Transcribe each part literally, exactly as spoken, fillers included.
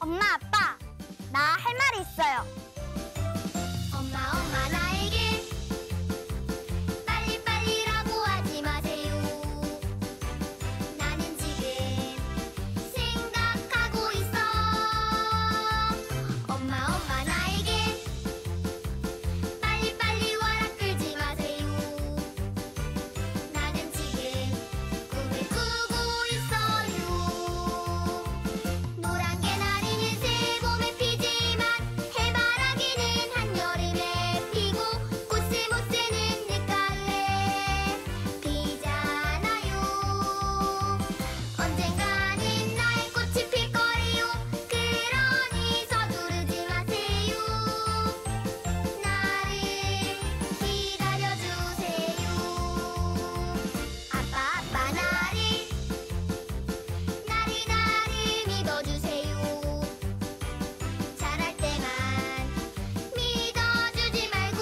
엄마, 아빠, 나 할 말이 있어요. 엄마 엄마 나에게 빨리빨리라고 하지 마세요. 나는 지금 생각하고 있어. 엄마 엄마 나에게 빨리빨리 와라 끌지 마세요. 나는 지금 꿈을 꾸고 있어요. 노란 개나리는 새봄에 피지만 해바라기는 한여름에 피고 코스모스는 늦가을에 피잖아요. 언젠가는 나의 꽃이 필 거예요. 그러니 서두르지 마세요. 나를 기다려주세요. 아빠 아빠 나를 나를 나를 믿어주세요. 잘할 때만 믿어주지 말고.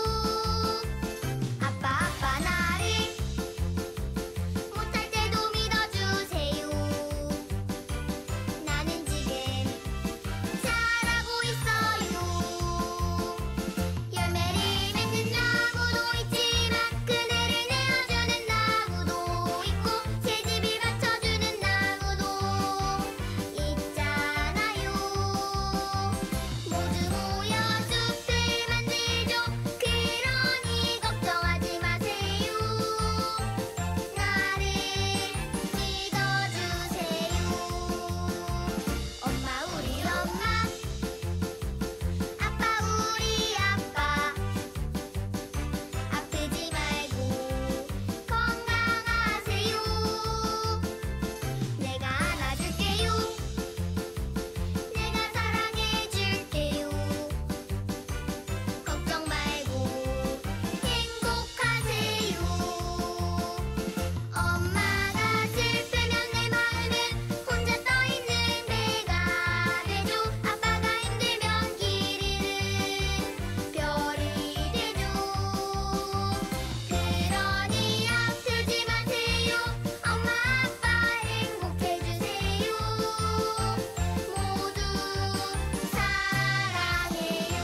아빠 아빠 나를 못할 때도 믿어주세요. 나는 지금 잘하고 있어요. 열매를 맺는 나무도 있지만 그늘을 내어주는 나무도 있고 새집을 갖춰주는 나무도 있잖아요. 모두 모여 숲을 만들죠. 그러니 걱정하지 마세요. 나를 믿어주세요. 엄마 우리 엄마, 아빠 우리 아빠, 아프지 말고 건강하세요. 내가 안아줄게요. 내가 사랑해줄게요. 걱정 말고 행복하세요. 엄마가 슬프면 내 마음은 혼자 떠있는 배가 되죠. 아빠가 힘들면 길 잃은 별이 되죠. 그러니 아프지 마세요. 엄마 아빠 행복해주세요. 모두 사랑해요.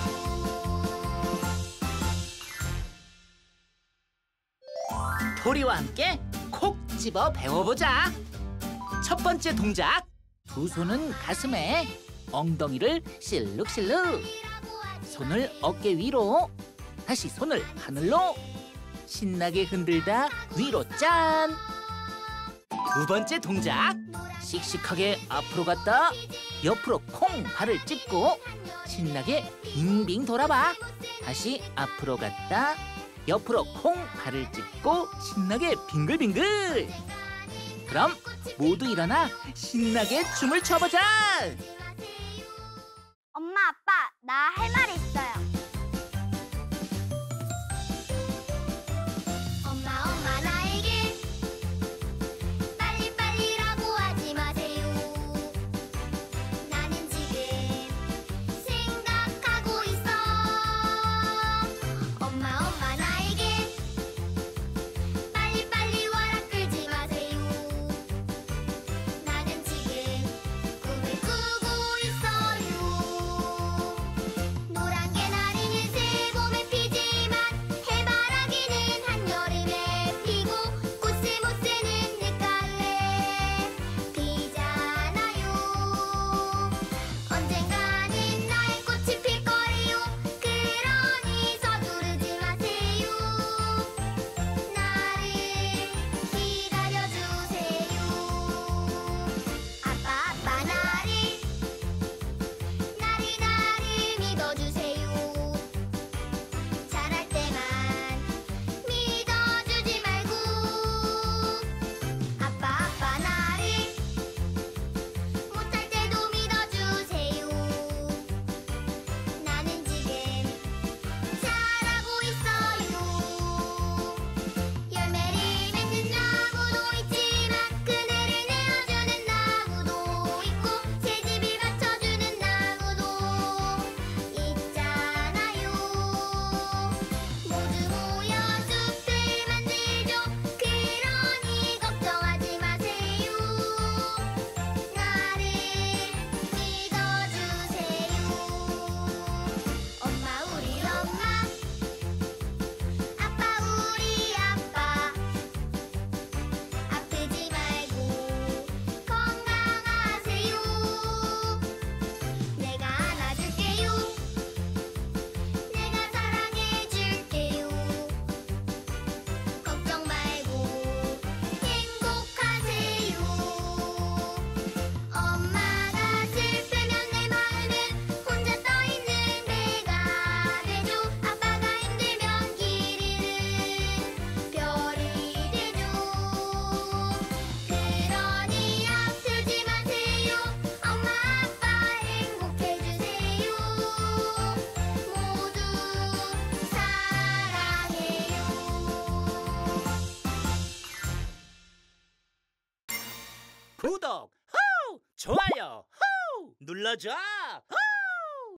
토리와 함께 콕 집어 배워보자. 첫 번째 동작. 두 손은 가슴에, 엉덩이를 실룩실룩. 손을 어깨 위로, 다시 손을 하늘로. 신나게 흔들다 위로 짠. 두 번째 동작. 씩씩하게 앞으로 갔다 옆으로 콩 발을 찝고 신나게 빙빙 돌아봐. 다시 앞으로 갔다 옆으로 콩 발을 찝고 신나게 빙글빙글. 그럼 모두 일어나 신나게 춤을 춰보자. 엄마, 아빠, 나 할 말이 있어요. 엄마 엄마 나에게 빨리빨리라고 하지 마세요. 나는 지금 생각하고 있어. 엄마 엄마 나에게 빨리빨리 와라 끌지 마세요. 나는 지금 꿈을 꾸고 있어요. 노란 구독, 호! 좋아요, 호! 눌러줘.